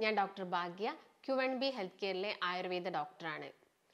ഞാൻ ഡോക്ടർ ഭാഗ്യ Q&B health കെയറിലെ Ayurveda ഡോക്ടറാണ്.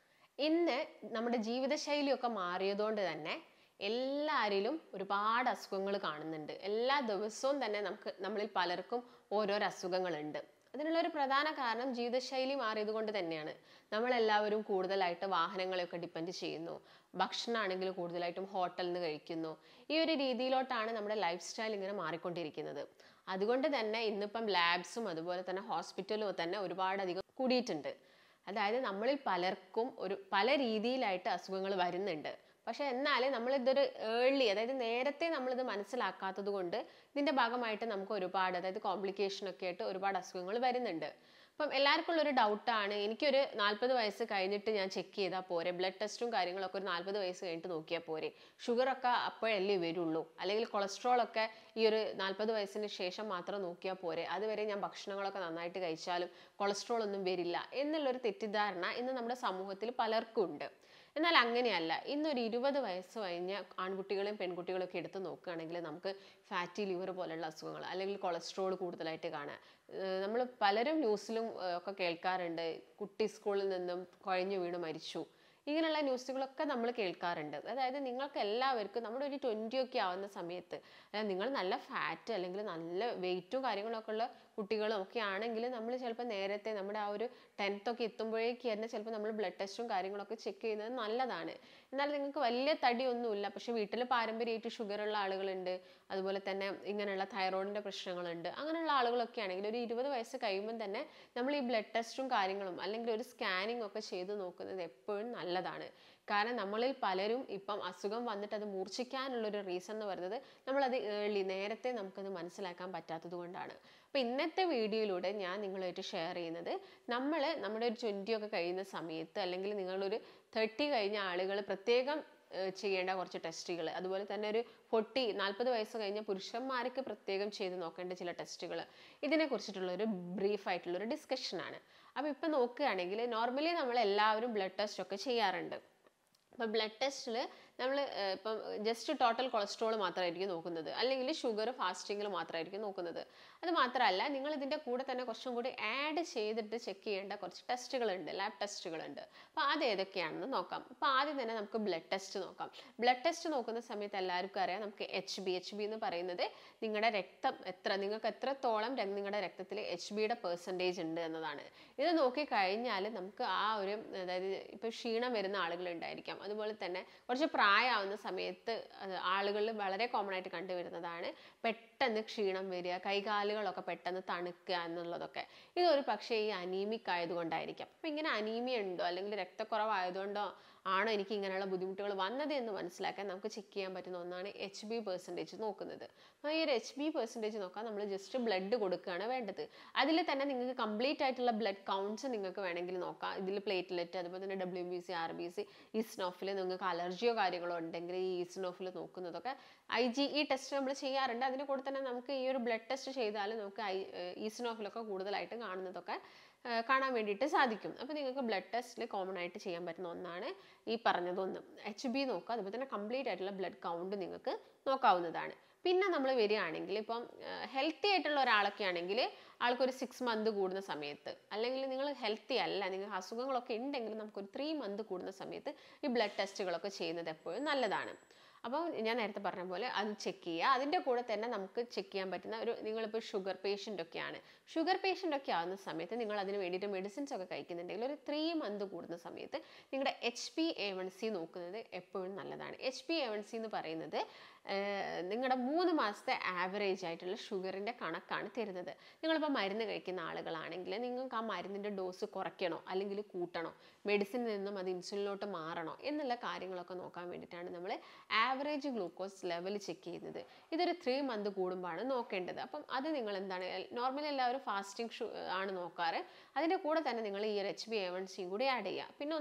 ഇന്ന് നമ്മുടെ ജീവിതശൈലിയൊക്കെ മാറിയതുകൊണ്ട് തന്നെ എല്ലാവരിലും ഒരുപാട് അസുഖങ്ങൾ കാണുന്നുണ്ട്. എല്ലാ ദിവസവും തന്നെ നമ്മളിൽ പലർക്കും ഓരോരോ അസുഖങ്ങളുണ്ട്. അതിനുള്ള ഒരു പ്രധാന കാരണം ജീവിതശൈലി മാറിയത് കൊണ്ട് തന്നെയാണ്. നമ്മളെല്ലാവരും കൂടുതലായിട്ട് വാഹനങ്ങളെയൊക്കെ ഡിപ്പെൻഡ് ചെയ്യുന്നു. ഭക്ഷണമാണെങ്കിൽ കൂടുതലായിട്ടും ഹോട്ടലിൽ നിന്ന് കഴിക്കുന്നു. ഈ ഒരു രീതിയിലോട്ടാണ് നമ്മുടെ ലൈഫ് സ്റ്റൈൽ ഇങ്ങനെ മാറിക്കൊണ്ടിരിക്കുന്നത്. അതുകൊണ്ട് തന്നെ ഇന്നിപ്പം ലാബ്സും അതുപോലെ തന്നെ ഹോസ്പിറ്റലും തന്നെ ഒരുപാടധികം കൂടിയിട്ടുണ്ട്. അതായത് നമ്മളിൽ പലർക്കും പല രീതിയിലായിട്ട് അസുഖങ്ങൾ വരുന്നുണ്ട്. പക്ഷെ എന്നാൽ നമ്മളിതൊരു അതായത് നേരത്തെ നമ്മളിത് മനസ്സിലാക്കാത്തത് കൊണ്ട് ഇതിൻ്റെ ഭാഗമായിട്ട് നമുക്ക് ഒരുപാട് അതായത് കോംപ്ലിക്കേഷനൊക്കെ ആയിട്ട് ഒരുപാട് അസുഖങ്ങൾ വരുന്നുണ്ട്. അപ്പം എല്ലാവർക്കും ഉള്ളൊരു ഡൗട്ടാണ്, എനിക്കൊരു 40 വയസ്സ് കഴിഞ്ഞിട്ട് ഞാൻ ചെക്ക് ചെയ്താൽ പോരെ, ബ്ലഡ് ടെസ്റ്റും കാര്യങ്ങളൊക്കെ ഒരു 40 വയസ്സ് കഴിഞ്ഞിട്ട് നോക്കിയാൽ പോരെ, ഷുഗറൊക്കെ അപ്പോഴല്ലേ വരുള്ളൂ, അല്ലെങ്കിൽ കൊളസ്ട്രോളൊക്കെ ഈ ഒരു 40 വയസ്സിന് ശേഷം മാത്രം നോക്കിയാൽ പോരെ, അതുവരെ ഞാൻ ഭക്ഷണങ്ങളൊക്കെ നന്നായിട്ട് കഴിച്ചാലും കൊളസ്ട്രോൾ ഒന്നും വരില്ല എന്നുള്ളൊരു തെറ്റിദ്ധാരണ ഇന്ന് നമ്മുടെ സമൂഹത്തിൽ പലർക്കും ഉണ്ട്. എന്നാൽ അങ്ങനെയല്ല. ഇന്നൊരു 20 വയസ്സ് കഴിഞ്ഞ ആൺകുട്ടികളെയും പെൺകുട്ടികളെയും ഒക്കെ എടുത്ത് നോക്കുകയാണെങ്കിൽ നമുക്ക് ഫാറ്റി ലിവർ പോലുള്ള അസുഖങ്ങൾ അല്ലെങ്കിൽ കൊളസ്ട്രോൾ കൂടുതലായിട്ട് കാണാം. നമ്മൾ പലരും ന്യൂസിലും ഒക്കെ കേൾക്കാറുണ്ട്, കുട്ടി സ്കൂളിൽ നിന്നും കുഴഞ്ഞു വീണ് മരിച്ചു, ഇങ്ങനെയുള്ള ന്യൂസുകളൊക്കെ നമ്മൾ കേൾക്കാറുണ്ട്. അതായത് നിങ്ങൾക്ക് എല്ലാവർക്കും നമ്മുടെ ഒരു 20 ഒക്കെ ആവുന്ന സമയത്ത്, അതായത് നിങ്ങൾ നല്ല ഫാറ്റ് അല്ലെങ്കിൽ നല്ല വെയിറ്റും കാര്യങ്ങളൊക്കെ ഉള്ള കുട്ടികളും ഒക്കെ ആണെങ്കിൽ നമ്മൾ ചിലപ്പോൾ നേരത്തെ നമ്മുടെ ആ ഒരു 10th ഒക്കെ എത്തുമ്പോഴേക്ക് തന്നെ ചിലപ്പോൾ നമ്മൾ ബ്ലഡ് ടെസ്റ്റും കാര്യങ്ങളൊക്കെ ചെക്ക് ചെയ്യുന്നത് നല്ലതാണ്. എന്നാൽ നിങ്ങൾക്ക് വലിയ തടിയൊന്നുമില്ല, പക്ഷെ വീട്ടിൽ പാരമ്പര്യമായിട്ട് ഷുഗർ ഉള്ള ആളുകളുണ്ട്, അതുപോലെ തന്നെ ഇങ്ങനെയുള്ള തൈറോയിഡിൻ്റെ പ്രശ്നങ്ങളുണ്ട്, അങ്ങനെയുള്ള ആളുകളൊക്കെ ആണെങ്കിൽ ഒരു 20 വയസ്സ് കഴിയുമ്പം തന്നെ നമ്മൾ ഈ ബ്ലഡ് ടെസ്റ്റും കാര്യങ്ങളും അല്ലെങ്കിൽ ഒരു സ്കാനിങ് ഒക്കെ ചെയ്ത് നോക്കുന്നത് എപ്പോഴും നല്ലതാണ്. കാരണം നമ്മളിൽ പലരും ഇപ്പം അസുഖം വന്നിട്ട് അത് മൂർച്ഛിക്കാനുള്ളൊരു റീസൺ എന്ന് പറയുന്നത് നമ്മളത് നേരത്തെ നമുക്കത് മനസ്സിലാക്കാൻ പറ്റാത്തത് കൊണ്ടാണ്. അപ്പോൾ ഇന്നത്തെ വീഡിയോയിലൂടെ ഞാൻ നിങ്ങളുമായിട്ട് ഷെയർ ചെയ്യുന്നത്, നമ്മുടെ ഒരു 20 ഒക്കെ കഴിയുന്ന സമയത്ത് അല്ലെങ്കിൽ നിങ്ങളൊരു 30 കഴിഞ്ഞ ആളുകൾ പ്രത്യേകം ചെയ്യേണ്ട കുറച്ച് ടെസ്റ്റുകൾ, അതുപോലെ തന്നെ ഒരു 40 വയസ്സ് കഴിഞ്ഞ പുരുഷന്മാർക്ക് പ്രത്യേകം ചെയ്ത് നോക്കേണ്ട ചില ടെസ്റ്റുകൾ, ഇതിനെ കുറിച്ചിട്ടുള്ളൊരു ബ്രീഫായിട്ടുള്ളൊരു ഡിസ്കഷനാണ്. അപ്പോൾ ഇപ്പം നോക്കുകയാണെങ്കിൽ നോർമലി നമ്മളെല്ലാവരും ബ്ലഡ് ടെസ്റ്റ് ഒക്കെ ചെയ്യാറുണ്ട്. അപ്പോൾ ബ്ലഡ് ടെസ്റ്റിൽ നമ്മൾ ഇപ്പം ജസ്റ്റ് ടോട്ടൽ കൊളസ്ട്രോൾ മാത്രമായിരിക്കും നോക്കുന്നത്, അല്ലെങ്കിൽ ഷുഗർ ഫാസ്റ്റിങ്ങിൽ മാത്രമായിരിക്കും നോക്കുന്നത്. അത് മാത്രമല്ല, നിങ്ങൾ ഇതിൻ്റെ കൂടെ തന്നെ കുറച്ചും കൂടി ആഡ് ചെയ്തിട്ട് ചെക്ക് ചെയ്യേണ്ട കുറച്ച് ടെസ്റ്റുകളുണ്ട്, ലാബ് ടെസ്റ്റുകളുണ്ട്. അപ്പോൾ അത് ഏതൊക്കെയാണെന്ന് നോക്കാം. അപ്പോൾ ആദ്യം തന്നെ നമുക്ക് ബ്ലഡ് ടെസ്റ്റ് നോക്കാം. ബ്ലഡ് ടെസ്റ്റ് നോക്കുന്ന സമയത്ത് എല്ലാവർക്കും അറിയാം, നമുക്ക് HB എന്ന് പറയുന്നത് നിങ്ങളുടെ രക്തം നിങ്ങൾക്ക് എത്രത്തോളം നിങ്ങളുടെ രക്തത്തിൽ HBയുടെ പെർസെൻറ്റേജ് ഉണ്ട് എന്നതാണ്. ഇത് നോക്കിക്കഴിഞ്ഞാൽ നമുക്ക് ആ ഒരു, അതായത് ഇപ്പോൾ ക്ഷീണം വരുന്ന ആളുകളുണ്ടായിരിക്കാം, അതുപോലെ തന്നെ കുറച്ച് പ്രായമാവുന്ന സമയത്ത് ആളുകളിൽ വളരെ കോമൺ ആയിട്ട് കണ്ടുവരുന്നതാണ് പെട്ടെന്ന് ക്ഷീണം വരിക, കൈകാലുകളൊക്കെ പെട്ടെന്ന് തണുക്കുക എന്നുള്ളതൊക്കെ. ഇതൊരു പക്ഷേ ഈ അനീമിക് ആയതുകൊണ്ടായിരിക്കാം. അപ്പം ഇങ്ങനെ അനീമിയ ഉണ്ടോ അല്ലെങ്കിൽ രക്തക്കുറവായതുകൊണ്ടോ ആണോ എനിക്ക് ഇങ്ങനെയുള്ള ബുദ്ധിമുട്ടുകൾ വന്നത് എന്ന് മനസ്സിലാക്കാൻ നമുക്ക് ചെക്ക് ചെയ്യാൻ പറ്റുന്ന ഒന്നാണ് HB പെർസെൻറ്റേജ് നോക്കുന്നത്. അപ്പോൾ ഈ ഒരു HB പെർസെൻറ്റേജ് നോക്കാൻ നമ്മൾ ജസ്റ്റ് ബ്ലഡ് കൊടുക്കുകയാണ് വേണ്ടത്. അതിൽ തന്നെ നിങ്ങൾക്ക് കംപ്ലീറ്റ് ആയിട്ടുള്ള ബ്ലഡ് കൗണ്ട്സ് നിങ്ങൾക്ക് വേണമെങ്കിൽ നോക്കാം. ഇതിൽ പ്ലേറ്റ്ലെറ്റ്, അതുപോലെ തന്നെ WBC, RBC, ഈസ്നോഫിൽ നിങ്ങൾക്ക് അലർജിയോ കാര്യങ്ങളോ ഉണ്ടെങ്കിൽ ഈ ഈസ്നോഫിൽ നോക്കുന്നതൊക്കെ IgE ടെസ്റ്റ് നമ്മൾ ചെയ്യാറുണ്ട്. അതിൻ്റെ കൂടെ തന്നെ നമുക്ക് ഈ ഒരു ബ്ലഡ് ടെസ്റ്റ് ചെയ്താൽ നമുക്ക് ഈസ്നോഫിലൊക്കെ കൂടുതലായിട്ട് കാണാൻ വേണ്ടിയിട്ട് സാധിക്കും. അപ്പോൾ നിങ്ങൾക്ക് ബ്ലഡ് ടെസ്റ്റിൽ കോമൺ ആയിട്ട് ചെയ്യാൻ പറ്റുന്ന ഒന്നാണ് ഈ പറഞ്ഞതൊന്നും, HB നോക്കുക. അതുപോലെ തന്നെ കംപ്ലീറ്റ് ആയിട്ടുള്ള ബ്ലഡ് കൗണ്ട് നിങ്ങൾക്ക് നോക്കാവുന്നതാണ്. പിന്നെ നമ്മൾ വരികയാണെങ്കിൽ ഇപ്പം ഹെൽത്തി ആയിട്ടുള്ള ഒരാളൊക്കെ ആണെങ്കിൽ ആൾക്കൊരു 6 മന്ത് കൂടുന്ന സമയത്ത്, അല്ലെങ്കിൽ നിങ്ങൾ ഹെൽത്തി അല്ല, നിങ്ങൾക്ക് അസുഖങ്ങളൊക്കെ ഉണ്ടെങ്കിൽ നമുക്കൊരു 3 മന്ത് കൂടുന്ന സമയത്ത് ഈ ബ്ലഡ് ടെസ്റ്റുകളൊക്കെ ചെയ്യുന്നത് എപ്പോഴും നല്ലതാണ്. അപ്പോൾ ഞാൻ നേരത്തെ പറഞ്ഞ പോലെ അത് ചെക്ക് ചെയ്യുക. അതിൻ്റെ കൂടെ തന്നെ നമുക്ക് ചെക്ക് ചെയ്യാൻ പറ്റുന്ന നിങ്ങളിപ്പോൾ ഷുഗർ പേഷ്യൻ്റ് ഒക്കെയാണ്, ഷുഗർ പേഷ്യൻ്റ് ഒക്കെ ആവുന്ന സമയത്ത് നിങ്ങൾ അതിന് വേണ്ടിയിട്ട് മെഡിസിൻസ് ഒക്കെ കഴിക്കുന്നുണ്ടെങ്കിൽ ഒരു 3 മന്ത് കൂടുന്ന സമയത്ത് നിങ്ങളുടെ HbA1c നോക്കുന്നത് എപ്പോഴും നല്ലതാണ്. HbA1c എന്ന് പറയുന്നത് നിങ്ങളുടെ 3 മാസത്തെ ആവറേജ് ആയിട്ടുള്ള ഷുഗറിൻ്റെ കണക്കാണ് തരുന്നത്. നിങ്ങളിപ്പോൾ മരുന്ന് കഴിക്കുന്ന ആളുകളാണെങ്കിൽ നിങ്ങൾക്ക് ആ മരുന്നിൻ്റെ ഡോസ് കുറയ്ക്കണോ അല്ലെങ്കിൽ കൂട്ടണോ, മെഡിസിനിൽ നിന്നും അത് ഇൻസുലിനിലോട്ട് മാറണോ എന്നുള്ള കാര്യങ്ങളൊക്കെ നോക്കാൻ വേണ്ടിയിട്ടാണ് നമ്മൾ ആവറേജ് ഗ്ലൂക്കോസ് ലെവൽ ചെക്ക് ചെയ്യുന്നത്. ഇതൊരു 3 മന്ത് കൂടുമ്പോഴാണ് നോക്കേണ്ടത്. അപ്പം അത് നിങ്ങൾ എന്താണ്, നോർമലി എല്ലാവരും ഫാസ്റ്റിംഗ് ആണ് നോക്കാറ്. അതിൻ്റെ കൂടെ തന്നെ നിങ്ങൾ ഈ ഒരു HbA1c കൂടി ആഡ് ചെയ്യുക. പിന്നെ ഒന്ന്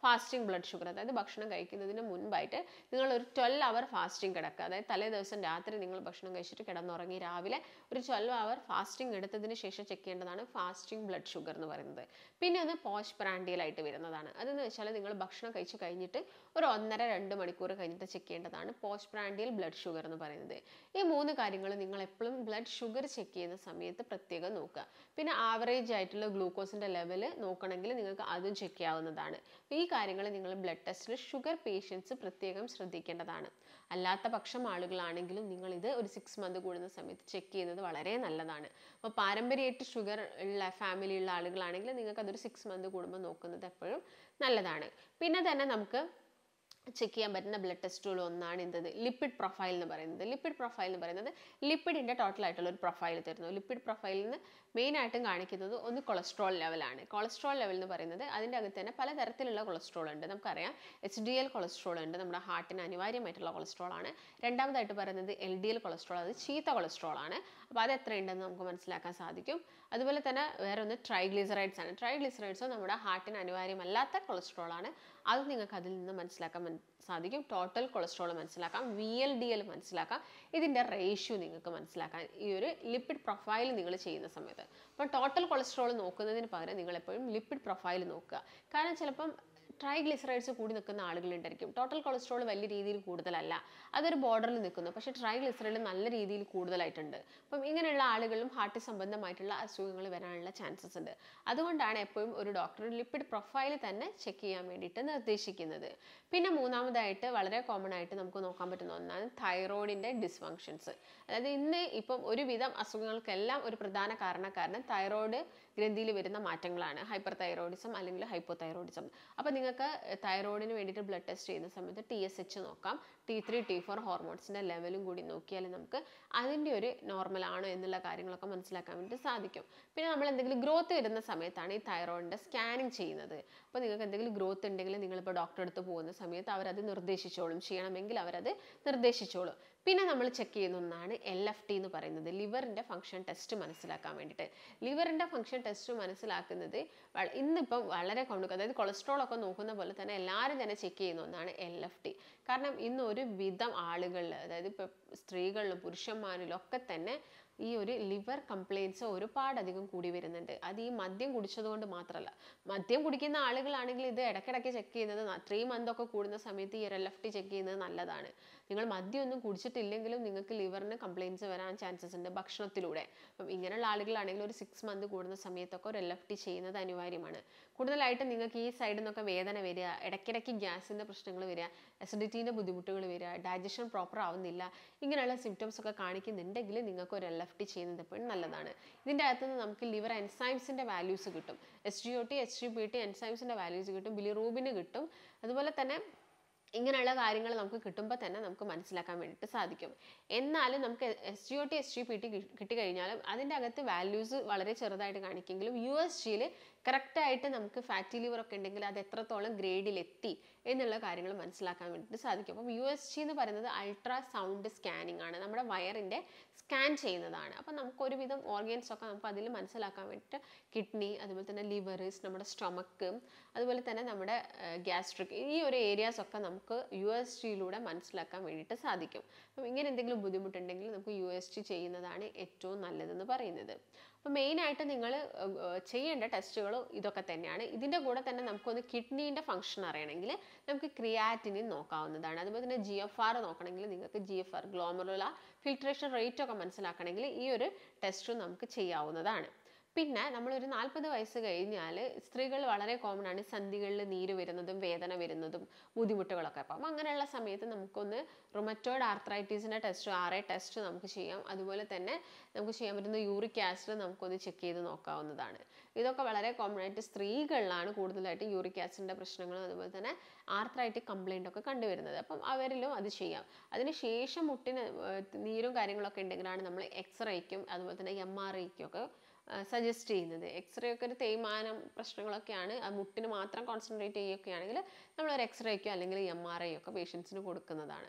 ഫാസ്റ്റിംഗ് ബ്ലഡ് ഷുഗർ, അതായത് ഭക്ഷണം കഴിക്കുന്നതിന് മുൻപായിട്ട് നിങ്ങൾ ഒരു 12 അവർ ഫാസ്റ്റിംഗ് കിടക്കുക. അതായത് തലേ ദിവസം രാത്രി നിങ്ങൾ ഭക്ഷണം കഴിച്ചിട്ട് കിടന്നുറങ്ങി രാവിലെ ഒരു 12 അവർ ഫാസ്റ്റിംഗ് എടുത്തതിന് ശേഷം ചെക്ക് ചെയ്യേണ്ടതാണ് ഫാസ്റ്റിംഗ് ബ്ലഡ് ഷുഗർ എന്ന് പറയുന്നത്. പിന്നെ ഒന്ന് പോസ്റ്റ് പ്രാൻഡിയൽ ആയിട്ട് വരുന്നതാണ്. അതെന്ന് വെച്ചാൽ നിങ്ങൾ ഭക്ഷണം കഴിച്ച് കഴിഞ്ഞിട്ട് ഒരു 1.5-2 മണിക്കൂർ കഴിഞ്ഞിട്ട് ചെക്ക് ചെയ്യേണ്ടതാണ് പോസ്റ്റ് പ്രാൻഡിയൽ ബ്ലഡ് ഷുഗർ എന്ന് പറയുന്നത്. ഈ 3 കാര്യങ്ങൾ നിങ്ങൾ എപ്പോഴും ബ്ലഡ് ഷുഗർ ചെക്ക് ചെയ്യുന്ന സമയത്ത് പ്രത്യേകം നോക്കുക. പിന്നെ ആവറേജ് ആയിട്ടുള്ള ഗ്ലൂക്കോസിന്റെ ലെവൽ നോക്കണമെങ്കിൽ നിങ്ങൾക്ക് അതും ചെക്ക് ചെയ്യാവുന്നതാണ്. ഈ കാര്യങ്ങൾ നിങ്ങൾ ബ്ലഡ് ടെസ്റ്റിൽ ഷുഗർ പേഷ്യൻസ് പ്രത്യേകം ശ്രദ്ധിക്കേണ്ടതാണ്. അല്ലാത്ത പക്ഷം ആളുകളാണെങ്കിലും നിങ്ങൾ ഇത് ഒരു 6 മന്ത് കൂടുന്ന സമയത്ത് ചെക്ക് ചെയ്യുന്നത് വളരെ നല്ലതാണ്. അപ്പോൾ പാരമ്പര്യമായിട്ട് ഷുഗർ ഉള്ള ഫാമിലി ഉള്ള ആളുകളാണെങ്കിൽ നിങ്ങൾക്ക് അതൊരു 6 മന്ത് കൂടുമ്പോൾ നോക്കുന്നത് എപ്പോഴും നല്ലതാണ്. പിന്നെ തന്നെ നമുക്ക് ചെക്ക് ചെയ്യാൻ പറ്റുന്ന ബ്ലഡ് ടെസ്റ്റുകൾ ഒന്നാണ് എന്തത് ലിപ്പിഡ് പ്രൊഫൈൽ എന്ന് പറയുന്നത്. ലിപ്പിഡ് പ്രൊഫൈൽ എന്ന് പറയുന്നത് ലിപ്പിഡിൻ്റെ ടോട്ടൽ ആയിട്ടുള്ള ഒരു പ്രൊഫൈൽ തരുന്നു. ലിപ്പിഡ് പ്രൊഫൈലിൽ നിന്ന് മെയിനായിട്ടും കാണിക്കുന്നത് ഒന്ന് കൊളസ്ട്രോൾ ലെവലാണ്. കൊളസ്ട്രോൾ ലെവൽ എന്ന് പറയുന്നത് അതിൻ്റെ അകത്ത് തന്നെ പലതരത്തിലുള്ള കൊളസ്ട്രോൾ ഉണ്ട്. നമുക്കറിയാം HDL കൊളസ്ട്രോൾ ഉണ്ട്, നമ്മുടെ ഹാർട്ടിന് അനിവാര്യമായിട്ടുള്ള കൊളസ്ട്രോൾ ആണ്. രണ്ടാമതായിട്ട് പറയുന്നത് LDL കൊളസ്ട്രോൾ, അത് ചീത്ത കൊളസ്ട്രോൾ ആണ്. അപ്പോൾ അത് എത്രയുണ്ടെന്ന് നമുക്ക് മനസ്സിലാക്കാൻ സാധിക്കും. അതുപോലെ തന്നെ വേറെ ഒന്ന് ട്രൈഗ്ലിസറൈഡ്സ് ആണ്. ട്രൈഗ്ലിസറൈഡ്സ് നമ്മുടെ ഹാർട്ടിന് അനിവാര്യമല്ലാത്ത കൊളസ്ട്രോൾ ആണ്. അത് നിങ്ങൾക്ക് അതിൽ നിന്ന് മനസ്സിലാക്കാൻ സാധിക്കും. ടോട്ടൽ കൊളസ്ട്രോൾ മനസ്സിലാക്കാം, VLDL മനസ്സിലാക്കാം, ഇതിൻ്റെ റേഷ്യോ നിങ്ങൾക്ക് മനസ്സിലാക്കാം ഈ ഒരു ലിപ്പിഡ് പ്രൊഫൈൽ നിങ്ങൾ ചെയ്യുന്ന സമയത്ത്. അപ്പോൾ ടോട്ടൽ കൊളസ്ട്രോൾ നോക്കുന്നതിന് പകരം നിങ്ങൾ എപ്പോഴും ലിപ്പിഡ് പ്രൊഫൈൽ നോക്കുക. കാരണം ചിലപ്പം ട്രൈഗ്ലിസറൈഡ്സ് കൂടി നിൽക്കുന്ന ആളുകളുണ്ടായിരിക്കും. ടോട്ടൽ കൊളസ്ട്രോൾ വലിയ രീതിയിൽ കൂടുതലല്ല, അതൊരു ബോർഡറിൽ നിൽക്കുന്നു, പക്ഷേ ട്രൈഗ്ലിസറൈഡ് നല്ല രീതിയിൽ കൂടുതലായിട്ടുണ്ട്. അപ്പം ഇങ്ങനെയുള്ള ആളുകളിലും ഹാർട്ട് സംബന്ധമായിട്ടുള്ള അസുഖങ്ങൾ വരാനുള്ള ചാൻസസ് ഉണ്ട്. അതുകൊണ്ടാണ് എപ്പോഴും ഒരു ഡോക്ടർ ലിപ്പിഡ് പ്രൊഫൈൽ തന്നെ ചെക്ക് ചെയ്യാൻ വേണ്ടിയിട്ട് നിർദ്ദേശിക്കുന്നത്. പിന്നെ മൂന്നാമതായിട്ട് വളരെ കോമൺ ആയിട്ട് നമുക്ക് നോക്കാൻ പറ്റുന്ന ഒന്നാണ് തൈറോയിഡിൻ്റെ ഡിസ്ഫങ്ഷൻസ്. അതായത് ഇന്ന് ഇപ്പം ഒരുവിധം അസുഖങ്ങൾക്കെല്ലാം ഒരു പ്രധാന കാരണം തൈറോയിഡ് ഗ്രന്ഥിയിൽ വരുന്ന മാറ്റങ്ങളാണ്. ഹൈപ്പർ തൈറോയിഡിസം അല്ലെങ്കിൽ ഹൈപ്പോ തൈറോയിഡിസം. അപ്പോൾ നിങ്ങൾക്ക് തൈറോയിഡിന് വേണ്ടിയിട്ട് ബ്ലഡ് ടെസ്റ്റ് ചെയ്യുന്ന സമയത്ത് TSH നോക്കാം, T3 T4 ഹോർമോൺസിൻ്റെ ലെവലും കൂടി നോക്കിയാൽ നമുക്ക് അതിൻ്റെ ഒരു നോർമൽ ആണോ എന്നുള്ള കാര്യങ്ങളൊക്കെ മനസ്സിലാക്കാൻ വേണ്ടി സാധിക്കും. പിന്നെ നമ്മൾ എന്തെങ്കിലും ഗ്രോത്ത് വരുന്ന സമയത്താണ് ഈ തൈറോയിഡിൻ്റെ സ്കാനിങ് ചെയ്യുന്നത്. അപ്പോൾ നിങ്ങൾക്ക് എന്തെങ്കിലും ഗ്രോത്ത് ഉണ്ടെങ്കിൽ നിങ്ങളിപ്പോൾ ഡോക്ടറെ അടുത്ത് പോകുന്ന സമയത്ത് അവരത് നിർദ്ദേശിച്ചോളും, ചെയ്യണമെങ്കിൽ അവരത് നിർദ്ദേശിച്ചോളും. പിന്നെ നമ്മൾ ചെക്ക് ചെയ്യുന്ന ഒന്നാണ് LFT എന്ന് പറയുന്നത്, ലിവറിൻ്റെ ഫംഗ്ഷൻ ടെസ്റ്റ് മനസ്സിലാക്കാൻ വേണ്ടിയിട്ട്. ലിവറിൻ്റെ ഫംഗ്ഷൻ ടെസ്റ്റ് മനസ്സിലാക്കുന്നത് ഇന്നിപ്പം വളരെ കൊണ്ടുവരും. അതായത് കൊളസ്ട്രോൾ ഒക്കെ നോക്കുന്ന പോലെ തന്നെ എല്ലാവരും തന്നെ ചെക്ക് ചെയ്യുന്ന ഒന്നാണ് LFT. കാരണം ഇന്ന് ഒരു വിധം ആളുകളിൽ, അതായത് ഇപ്പോൾ സ്ത്രീകളിലും പുരുഷന്മാരിലും ഒക്കെ തന്നെ ഈ ഒരു ലിവർ കംപ്ലയിൻസ് ഒരുപാടധികം കൂടി വരുന്നുണ്ട്. അത് ഈ മദ്യം കുടിച്ചതുകൊണ്ട് മാത്രമല്ല. മദ്യം കുടിക്കുന്ന ആളുകളാണെങ്കിൽ ഇത് ഇടയ്ക്കിടയ്ക്ക് ചെക്ക് ചെയ്യുന്നത് 3 മന്തൊക്കെ കൂടുന്ന സമയത്ത് ഈ ഒരു LFT ചെക്ക് ചെയ്യുന്നത് നല്ലതാണ്. നിങ്ങൾ മദ്യമൊന്നും കുടിച്ചിട്ടില്ലെങ്കിലും നിങ്ങൾക്ക് ലിവറിന് കംപ്ലയിൻസ് വരാൻ ചാൻസസ് ഉണ്ട് ഭക്ഷണത്തിലൂടെ. അപ്പം ഇങ്ങനെയുള്ള ആളുകളാണെങ്കിൽ ഒരു 6 മന്ത് കൂടുന്ന സമയത്തൊക്കെ ഒരു LFT ചെയ്യുന്നത് അനിവാര്യമാണ്. കൂടുതലായിട്ട് നിങ്ങൾക്ക് ഈ സൈഡിൽ നിന്നൊക്കെ വേദന വരിക, ഇടയ്ക്കിടയ്ക്ക് ഗ്യാസിൻ്റെ പ്രശ്നങ്ങൾ വരിക, അസിഡിറ്റീൻ്റെ ബുദ്ധിമുട്ടുകൾ വരിക, ഡൈജഷൻ പ്രോപ്പർ ആവുന്നില്ല, ഇങ്ങനെയുള്ള സിംറ്റംസ് ഒക്കെ കാണിക്കുന്നുണ്ടെങ്കിൽ നിങ്ങൾക്ക് ഒരു LFT ചെയ്യുന്നത് എപ്പോഴും നല്ലതാണ്. ഇതിൻ്റെ അകത്ത് നിന്ന് നമുക്ക് ലിവർ എൻസൈംസിൻ്റെ വാല്യൂസ് കിട്ടും. SGOT SGPT എൻസൈംസിൻ്റെ വാല്യൂസ് കിട്ടും, ബിലിറൂബിന് കിട്ടും. അതുപോലെ തന്നെ ഇങ്ങനെയുള്ള കാര്യങ്ങൾ നമുക്ക് കിട്ടുമ്പോൾ തന്നെ നമുക്ക് മനസ്സിലാക്കാൻ വേണ്ടിയിട്ട് സാധിക്കും. എന്നാലും നമുക്ക് SGOT SGPT കിട്ടിക്കഴിഞ്ഞാലും അതിൻ്റെ അകത്ത് വാല്യൂസ് വളരെ ചെറുതായിട്ട് കാണിക്കുമെങ്കിലും USGയിൽ കറക്റ്റായിട്ട് നമുക്ക് ഫാറ്റി ലിവർ ഒക്കെ ഉണ്ടെങ്കിൽ അത് എത്രത്തോളം ഗ്രേഡിലെത്തി എന്നുള്ള കാര്യങ്ങൾ മനസ്സിലാക്കാൻ വേണ്ടിയിട്ട് സാധിക്കും. അപ്പം USG എന്ന് പറയുന്നത് അൾട്രാസൗണ്ട് സ്കാനിങ് ആണ്, നമ്മുടെ വയറിൻ്റെ സ്കാൻ ചെയ്യുന്നതാണ്. അപ്പം നമുക്ക് ഒരുവിധം ഓർഗൻസ് ഒക്കെ നമുക്ക് അതിൽ മനസ്സിലാക്കാൻ വേണ്ടിയിട്ട് കിഡ്നി, അതുപോലെ തന്നെ ലിവർ, നമ്മുടെ സ്റ്റൊമക്ക്, അതുപോലെ തന്നെ നമ്മുടെ ഗ്യാസ്ട്രിക്, ഈ ഒരു ഏരിയാസ് ഒക്കെ നമുക്ക് USGയിലൂടെ മനസ്സിലാക്കാൻ വേണ്ടിയിട്ട് സാധിക്കും. അപ്പം ഇങ്ങനെ എന്തെങ്കിലും ബുദ്ധിമുട്ടുണ്ടെങ്കിൽ നമുക്ക് USG ചെയ്യുന്നതാണ് ഏറ്റവും നല്ലതെന്ന് പറയുന്നത്. അപ്പോൾ മെയിനായിട്ട് നിങ്ങൾ ചെയ്യേണ്ട ടെസ്റ്റുകൾ ഇതൊക്കെ തന്നെയാണ്. ഇതിൻ്റെ കൂടെ തന്നെ നമുക്കൊന്ന് കിഡ്നീൻ്റെ ഫംഗ്ഷൻ അറിയണമെങ്കിൽ നമുക്ക് ക്രിയാറ്റിനിൻ നോക്കാവുന്നതാണ്. അതുപോലെ തന്നെ GFR നോക്കണമെങ്കിൽ നിങ്ങൾക്ക് GFR, ഗ്ലോമറുലാർ ഫിൽട്രേഷൻ റേറ്റ് ഒക്കെ മനസ്സിലാക്കണമെങ്കിൽ ഈ ഒരു ടെസ്റ്റ് നമുക്ക് ചെയ്യാവുന്നതാണ്. പിന്നെ നമ്മളൊരു 40 വയസ്സ് കഴിഞ്ഞാൽ സ്ത്രീകൾ വളരെ കോമൺ ആണ് സന്ധികളിൽ നീര് വരുന്നതും വേദന വരുന്നതും ബുദ്ധിമുട്ടുകളൊക്കെ. അപ്പം അങ്ങനെയുള്ള സമയത്ത് നമുക്കൊന്ന് റുമറ്റോയ്ഡ് ആർത്രൈറ്റീസിൻ്റെ ടെസ്റ്റ്, RA ടെസ്റ്റ് നമുക്ക് ചെയ്യാം. അതുപോലെ തന്നെ നമുക്ക് ചെയ്യാൻ പറ്റുന്ന യൂറിക് ആസിഡ് നമുക്കൊന്ന് ചെക്ക് ചെയ്ത് നോക്കാവുന്നതാണ്. ഇതൊക്കെ വളരെ കോമൺ ആയിട്ട് സ്ത്രീകളിലാണ് കൂടുതലായിട്ട് യൂറിക് ആസിഡിൻ്റെ പ്രശ്നങ്ങളും അതുപോലെ തന്നെ ആർത്രൈറ്റിക് കംപ്ലയിൻ്റ് ഒക്കെ കണ്ടുവരുന്നത്. അപ്പം അവരിലും അത് ചെയ്യാം. അതിനുശേഷം മുട്ടിന് നീരും കാര്യങ്ങളൊക്കെ ഉണ്ടെങ്കിലാണ് നമ്മൾ എക്സ്റേക്കും അതുപോലെ തന്നെ MRIക്കും ഒക്കെ സജസ്റ്റ് ചെയ്യുന്നത്. എക്സ്റേ ഒക്കെ ഒരു തേയ്മാനം പ്രശ്നങ്ങളൊക്കെയാണ്, ആ മുട്ടിന് മാത്രം കോൺസെൻട്രേറ്റ് ചെയ്യുകയാണെങ്കിൽ നമ്മളൊരു എക്സ്റേക്കോ അല്ലെങ്കിൽ MRI ഒക്കെ പേഷ്യൻസിന് കൊടുക്കുന്നതാണ്.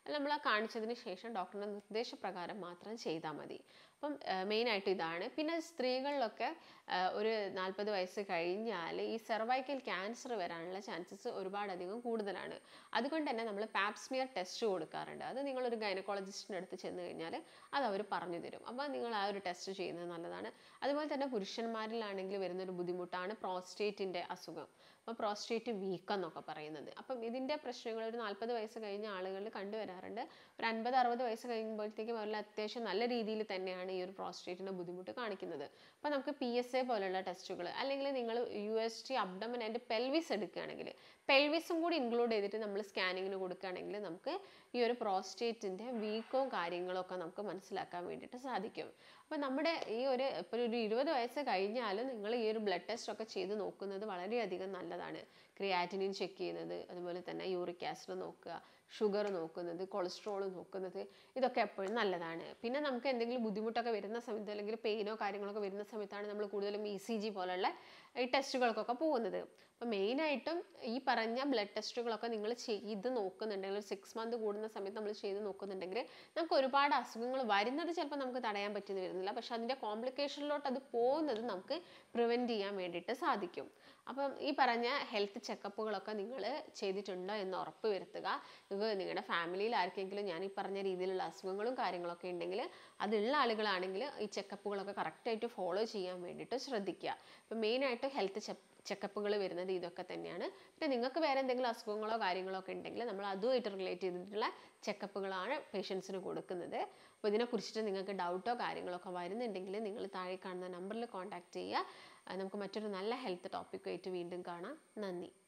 അത് നമ്മൾ കാണിച്ചതിന് ശേഷം ഡോക്ടറുടെ നിർദ്ദേശപ്രകാരം മാത്രം ചെയ്താൽ മതി. അപ്പം മെയിനായിട്ട് ഇതാണ്. പിന്നെ സ്ത്രീകളിലൊക്കെ ഒരു 40 വയസ്സ് കഴിഞ്ഞാൽ ഈ സെർവൈക്കൽ ക്യാൻസർ വരാനുള്ള ചാൻസസ് ഒരുപാടധികം കൂടുതലാണ്. അതുകൊണ്ട് തന്നെ നമ്മൾ പാപ്സ്മിയർ ടെസ്റ്റ് കൊടുക്കാറുണ്ട്. അത് നിങ്ങളൊരു ഗൈനക്കോളജിസ്റ്റിൻ്റെ അടുത്ത് ചെന്ന് കഴിഞ്ഞാൽ അത് അവർ പറഞ്ഞു തരും. അപ്പോൾ നിങ്ങൾ ആ ഒരു ടെസ്റ്റ് ചെയ്യുന്നത് നല്ലതാണ്. അതുപോലെ തന്നെ പുരുഷന്മാരിലാണെങ്കിൽ വരുന്നൊരു ബുദ്ധിമുട്ടാണ് പ്രോസ്റ്റേറ്റിൻ്റെ അസുഖം. അപ്പോൾ പ്രോസ്റ്റേറ്റ് വീക്കം എന്നൊക്കെ പറയുന്നത്. അപ്പം ഇതിൻ്റെ പ്രശ്നങ്ങൾ ഒരു 40 വയസ്സ് കഴിഞ്ഞ ആളുകളിൽ കണ്ടുവരാറുണ്ട്. ഒരു 50-60 വയസ്സ് കഴിയുമ്പോഴത്തേക്കും അവരിൽ അത്യാവശ്യം നല്ല രീതിയിൽ തന്നെയാണ് ഈ ഒരു പ്രോസ്റ്റേറ്റിൻ്റെ ബുദ്ധിമുട്ട് കാണിക്കുന്നത്. അപ്പോൾ നമുക്ക് PSA പോലുള്ള ടെസ്റ്റുകൾ, അല്ലെങ്കിൽ നിങ്ങൾ USG അബ്ഡമൻ ആൻഡ് പെൽവിസ് എടുക്കുകയാണെങ്കിൽ പെൽവിസും കൂടി ഇൻക്ലൂഡ് ചെയ്തിട്ട് നമ്മൾ സ്കാനിങ്ങിന് കൊടുക്കുകയാണെങ്കിൽ നമുക്ക് ഈ ഒരു പ്രോസ്റ്റേറ്റിൻ്റെ വീക്കവും കാര്യങ്ങളും ഒക്കെ നമുക്ക് മനസ്സിലാക്കാൻ വേണ്ടിയിട്ട് സാധിക്കും. അപ്പോൾ നമ്മുടെ ഈ ഒരു ഇപ്പോൾ ഒരു 20 വയസ്സ് കഴിഞ്ഞാലും നിങ്ങൾ ഈ ഒരു ബ്ലഡ് ടെസ്റ്റ് ഒക്കെ ചെയ്ത് നോക്കുന്നത് വളരെയധികം നല്ലതാണ്. ക്രിയാറ്റിനിൻ ചെക്ക് ചെയ്യുന്നത്, അതുപോലെ തന്നെ യൂറിക് ആസിഡ് നോക്കുക, ഷുഗർ നോക്കുന്നത്, കൊളസ്ട്രോൾ നോക്കുന്നത്, ഇതൊക്കെ എപ്പോഴും നല്ലതാണ്. പിന്നെ നമുക്ക് എന്തെങ്കിലും ബുദ്ധിമുട്ടൊക്കെ വരുന്ന സമയത്ത്, അല്ലെങ്കിൽ പെയിനോ കാര്യങ്ങളൊക്കെ വരുന്ന സമയത്താണ് നമ്മൾ കൂടുതലും ECG പോലുള്ള ഈ ടെസ്റ്റുകൾക്കൊക്കെ പോകുന്നത്. അപ്പോൾ മെയിനായിട്ടും ഈ പറഞ്ഞ ബ്ലഡ് ടെസ്റ്റുകളൊക്കെ നിങ്ങൾ ചെയ്ത് നോക്കുന്നുണ്ടെങ്കിൽ, ഒരു 6 മന്ത് കൂടുന്ന സമയത്ത് നമ്മൾ ചെയ്ത് നോക്കുന്നുണ്ടെങ്കിൽ നമുക്ക് ഒരുപാട് അസുഖങ്ങൾ വരുന്നത് ചിലപ്പോൾ നമുക്ക് തടയാൻ പറ്റുന്നു വരുന്നില്ല, പക്ഷെ അതിൻ്റെ കോംപ്ലിക്കേഷനിലോട്ട് അത് പോകുന്നത് നമുക്ക് പ്രിവെൻറ്റ് ചെയ്യാൻ വേണ്ടിയിട്ട് സാധിക്കും. അപ്പം ഈ പറഞ്ഞ ഹെൽത്ത് ചെക്കപ്പുകളൊക്കെ നിങ്ങൾ ചെയ്തിട്ടുണ്ടോ എന്ന് ഉറപ്പ് വരുത്തുക. നിങ്ങളുടെ ഫാമിലിയിൽ ആർക്കെങ്കിലും ഞാൻ ഈ പറഞ്ഞ രീതിയിലുള്ള അസുഖങ്ങളും കാര്യങ്ങളൊക്കെ ഉണ്ടെങ്കിൽ, അതുള്ള ആളുകളാണെങ്കിൽ ഈ ചെക്കപ്പുകളൊക്കെ കറക്റ്റായിട്ട് ഫോളോ ചെയ്യാൻ വേണ്ടിയിട്ട് ശ്രദ്ധിക്കുക. ഇപ്പം മെയിനായിട്ട് ഹെൽത്ത് ചെക്കപ്പുകൾ വരുന്നത് ഇതൊക്കെ തന്നെയാണ്. പിന്നെ നിങ്ങൾക്ക് വേറെ എന്തെങ്കിലും അസുഖങ്ങളോ കാര്യങ്ങളോ ഒക്കെ ഉണ്ടെങ്കിൽ നമ്മൾ അതുമായിട്ട് റിലേറ്റ് ചെയ്തിട്ടുള്ള ചെക്കപ്പുകളാണ് പേഷ്യൻസിന് കൊടുക്കുന്നത്. അപ്പോൾ ഇതിനെക്കുറിച്ചിട്ട് നിങ്ങൾക്ക് ഡൗട്ടോ കാര്യങ്ങളോ ഒക്കെ വരുന്നുണ്ടെങ്കിൽ നിങ്ങൾ താഴെ കാണുന്ന നമ്പറിൽ കോൺടാക്റ്റ് ചെയ്യുക. നമുക്ക് മറ്റൊരു നല്ല ഹെൽത്ത് ടോപ്പിക്കുമായിട്ട് വീണ്ടും കാണാം. നന്ദി.